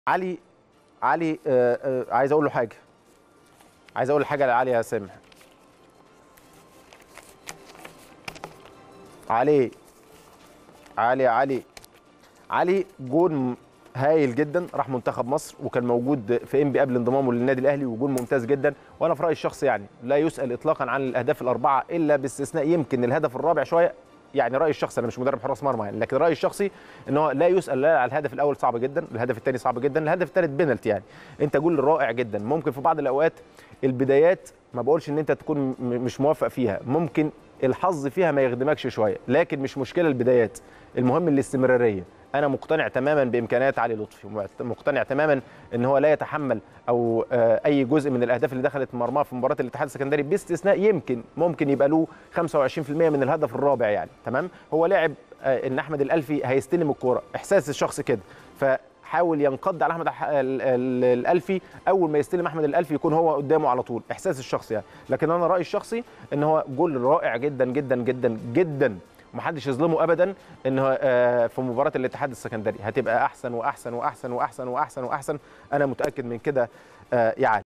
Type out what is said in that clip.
علي علي عايز اقول له حاجه. عايز اقول حاجه لعلي يا سامح. علي علي علي علي جون هايل جدا، راح منتخب مصر وكان موجود في انبي قبل انضمامه للنادي الاهلي، وجون ممتاز جدا. وانا في رايي الشخصي يعني لا يسال اطلاقا عن الاهداف الاربعه الا باستثناء يمكن الهدف الرابع شويه. يعني رايي الشخصي، انا مش مدرب حراس مرمى يعني، لكن رايي الشخصي ان هو لا يسال لا على الهدف الاول صعب جدا، الهدف الثاني صعب جدا، الهدف الثالث بينالتي. يعني انت جول رائع جدا. ممكن في بعض الاوقات البدايات ما بقولش ان انت تكون مش موفق فيها، ممكن الحظ فيها ما يخدمكش شويه، لكن مش مشكله البدايات، المهم الاستمراريه. انا مقتنع تماما بامكانيات علي لطفي، مقتنع تماما ان هو لا يتحمل او اي جزء من الاهداف اللي دخلت مرماه في مباراه الاتحاد السكندري، باستثناء ممكن يبقى له 25% من الهدف الرابع يعني. تمام، هو لاعب ان احمد الالفي هيستلم الكوره، احساس الشخص كده، فحاول ينقض على احمد الالفي، اول ما يستلم احمد الالفي يكون هو قدامه على طول، احساس الشخص يعني. لكن انا رايي الشخصي ان هو جول رائع جدا جدا جدا جدا، ومحدش يظلمه ابدا. ان في مباراه الاتحاد السكندري هتبقى احسن واحسن واحسن واحسن واحسن واحسن. انا متاكد من كده يعني.